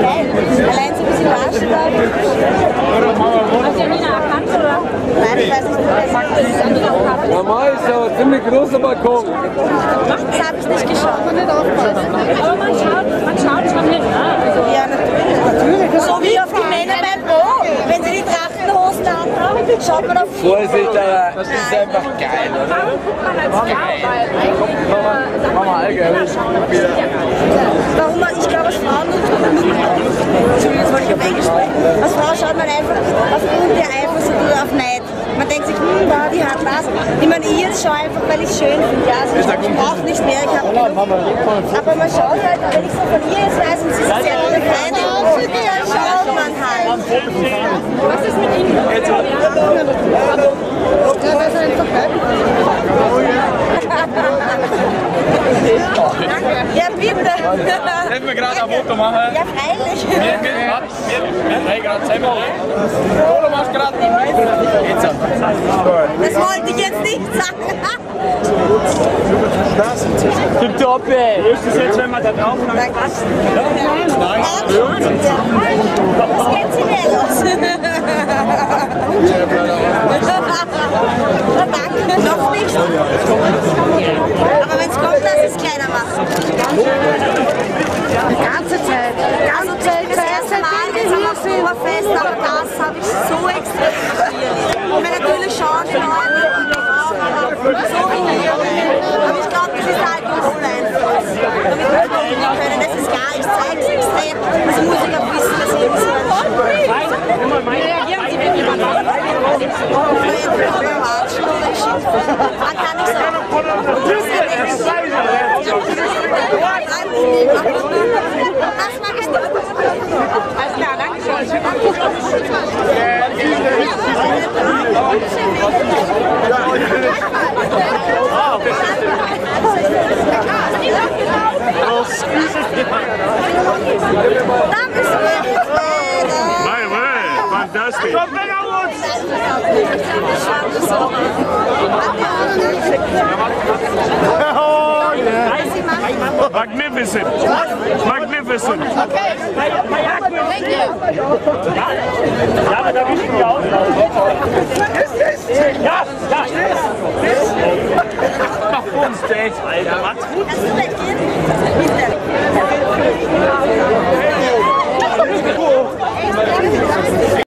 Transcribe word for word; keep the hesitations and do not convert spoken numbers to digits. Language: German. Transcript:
geil. Allein so ein bisschen Darstellung. Hast du Janina erkannt, oder? Nein, ich weiß nicht, wer es ist. Normal ist ja aber ziemlich großer Balkon. Das habe ich nicht geschaut. Aber man schaut, man schaut schon hin, ne? Also ja, natürlich. So wie auf die Männer beim Pro. Wenn sie die Trachtenhosen anhaben, schaut man auf die. Vorsicht, aber das ist einfach geil, oder? Mama, allgemein. Warum? Ich glaube, als Frau nur. Entschuldigung, das wollte ich auf Englisch sprechen. Als Frau schaut man einfach aufgrund der Eifersucht oder auf Neid. Man denkt sich, hm, wow, die hat was. Ich meine, ich jetzt schaue einfach, weil ich es schön finde. Ja, also ich, ich brauche nicht mehr, ich habe genug. Aber man schaut halt, wenn ich so von ihr jetzt weiß und sie ist sehr gute Freundin, dann schaut man halt. was ist mit Ihnen? Ja, das ist einfach geil. Ja, bitte. Können wir gerade ein Foto machen? Ja, freilich. Wir, wir, wir, wir drei gerade selber. Foto machst du gerade? Jetzt. Das wollte ich jetzt nicht sagen. Tipptopp, ey. Wo ist das jetzt, wenn man da drauf Nein, was? Nein. Was geht sie denn los? Danke, noch nicht. Aber wenn es kommt, lass es kleiner machen. Die ganze Zeit. Die ganze Zeit. Das erste Mal jetzt am Oktoberfest, aber das habe ich so extrem gefeiert. Und mir natürlich schauen die Leute so richtig. Aber ich glaube, das ist halt Alkoholeinfluss. Damit wir es noch können. Das ist gar nicht, zeigt es extrem. Als Musiker wissen das irgendwie so. Reagieren Sie, wenn jemand was sagt? Man kann nicht sagen. Das mag ich nicht. Alles klar, danke schön. Da müssen wir jetzt weiter. Fantastisch. Komm, weg auf uns! Oh, yeah. Magnificent. Magnificent. Okay. Thank you. Ja, aber da wissen wir auch. Ja, ja. Mach uns Stage, Alter. Macht's gut. Kannst du weggehen? Bitte.